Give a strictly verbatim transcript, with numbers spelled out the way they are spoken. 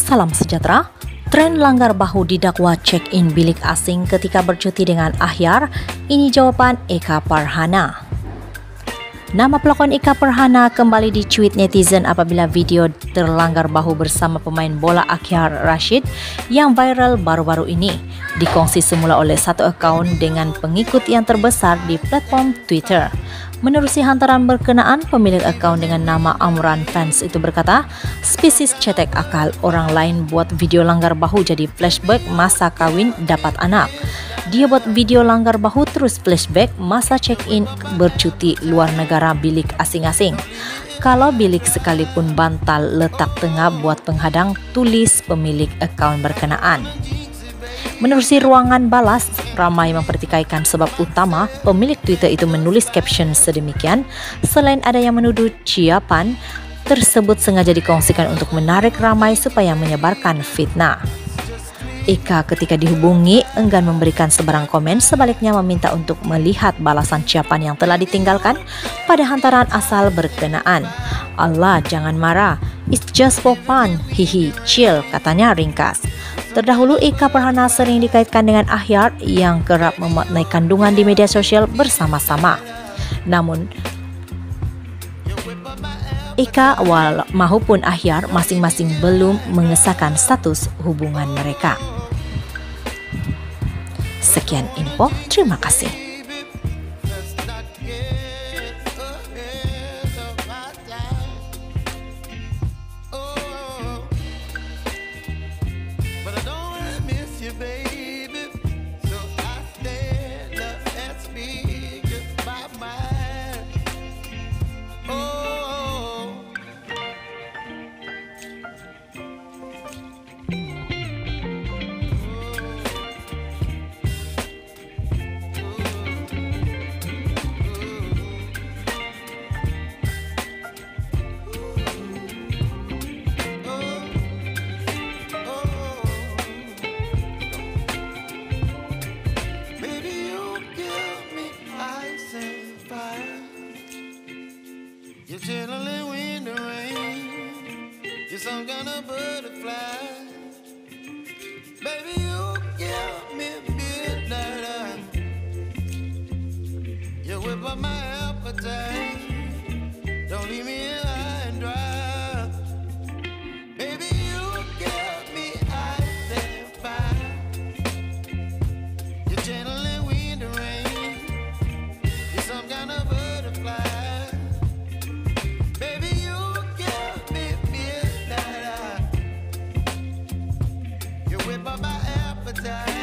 Salam sejahtera. Tren langgar bahu didakwa check-in bilik asing ketika bercuti dengan Ahyar. Ini jawapan Eka Farhana. Nama pelakon Eka Farhana kembali dicuit netizen apabila video terlanggar bahu bersama pemain bola Ahyar Rashid yang viral baru-baru ini dikongsi semula oleh satu akaun dengan pengikut yang terbesar di platform Twitter. Menerusi hantaran berkenaan, pemilik akaun dengan nama Amran Fans itu berkata, spesies cetek akal orang lain buat video langgar bahu jadi flashback masa kawin dapat anak. Dia buat video langgar bahu terus flashback masa check-in bercuti luar negara bilik asing-asing. Kalau bilik sekalipun bantal letak tengah buat penghadang, tulis pemilik akaun berkenaan. Menerusi ruangan balas, ramai mempertikaikan sebab utama pemilik Twitter itu menulis caption sedemikian. Selain ada yang menuduh ciapan tersebut sengaja dikongsikan untuk menarik ramai supaya menyebarkan fitnah. Eka ketika dihubungi enggan memberikan sebarang komen, sebaliknya meminta untuk melihat balasan ciapan yang telah ditinggalkan pada hantaran asal berkenaan. Allah, jangan marah, it's just for fun, hihi, chill, katanya ringkas. Terdahulu, Eka Farhana sering dikaitkan dengan Ahyar yang kerap memaknai kandungan di media sosial bersama-sama. Namun, Eka maupun Ahyar masing-masing belum mengesahkan status hubungan mereka. Sekian info, terima kasih. You're chilling in the rain. You're some kind of butterfly. Baby, you give me midnight. You whip up my appetite. Don't leave me here high and dry. Baby, you give me ice and fire. You're chilling in the rain. You're some kind of butterfly. Whip up my appetite.